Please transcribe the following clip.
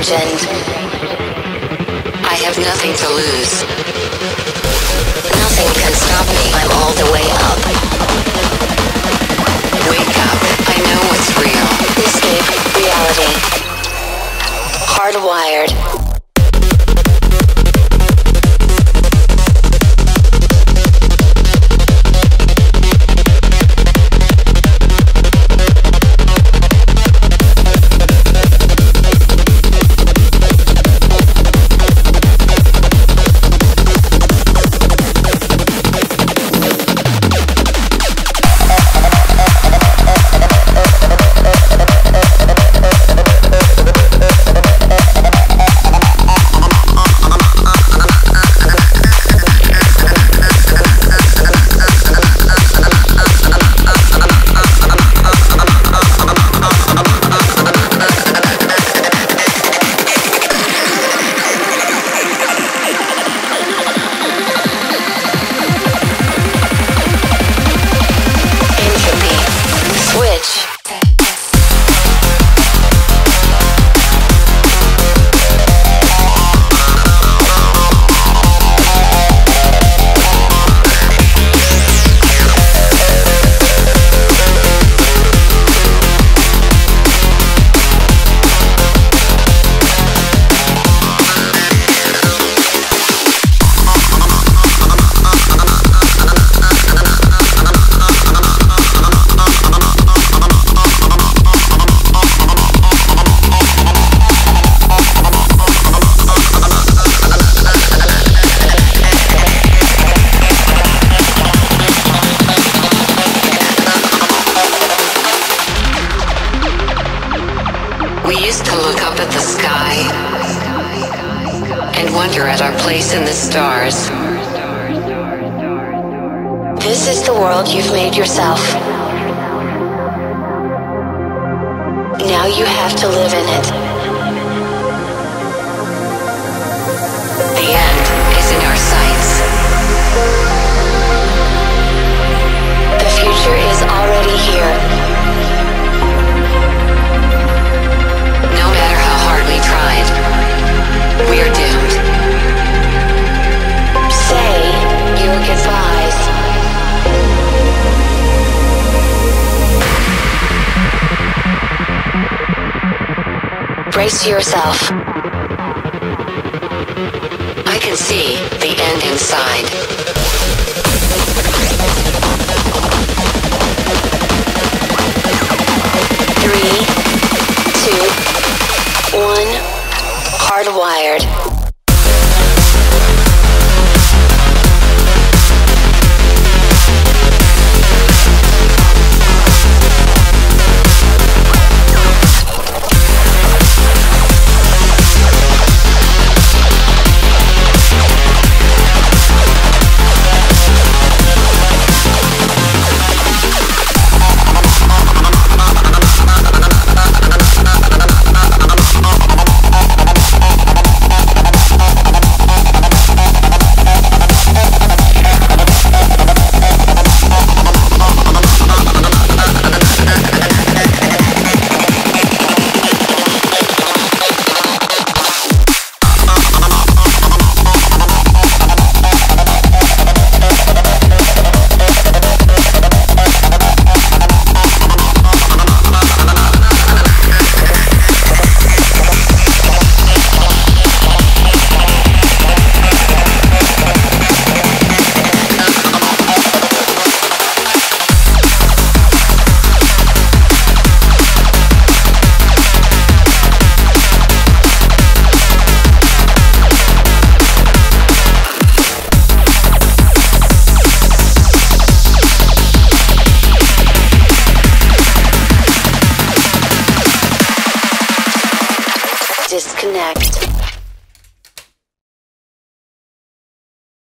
legend. I have nothing to lose. Nothing can stop me. I'm all the way up. Wake up. I know what's real. Escape reality. Hardwired. We used to look up at the sky and wonder at our place in the stars. This is the world you've made yourself. Now you have to live in it. The end is in our sights. The future is already here. No matter how hard we tried, we are doomed. Say your goodbyes. Brace yourself. I can see the end inside. 3, 2, 1. Hardwired. Disconnect.